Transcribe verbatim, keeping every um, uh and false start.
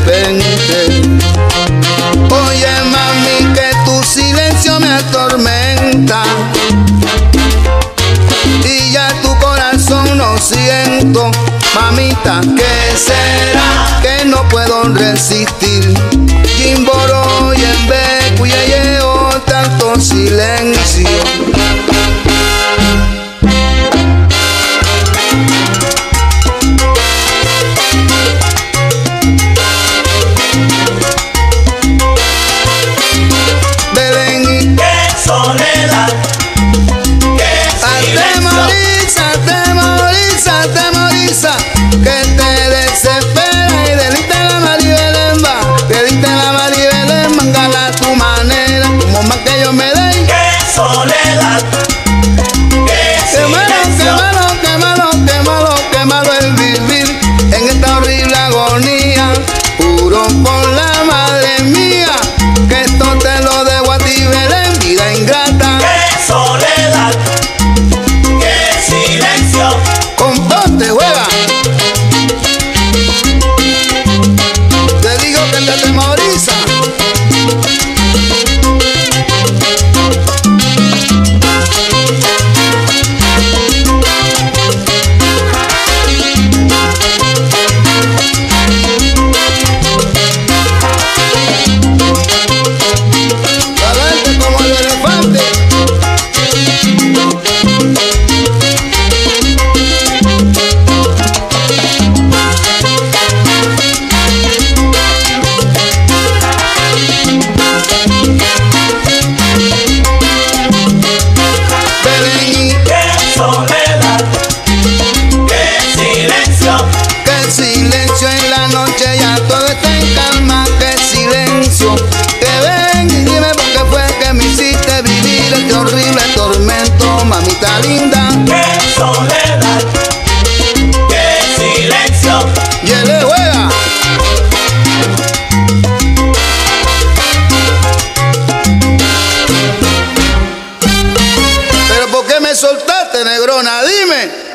repente. Oye mami, que tu silencio me atormenta y ya tu corazón no siento. Mamita, ¿qué será que no puedo resistir? Jimboro y en beco y llevo tanto silencio. Mamita linda, qué soledad, qué silencio. Y él le juega. Pero ¿por qué me soltaste, negrona? Dime.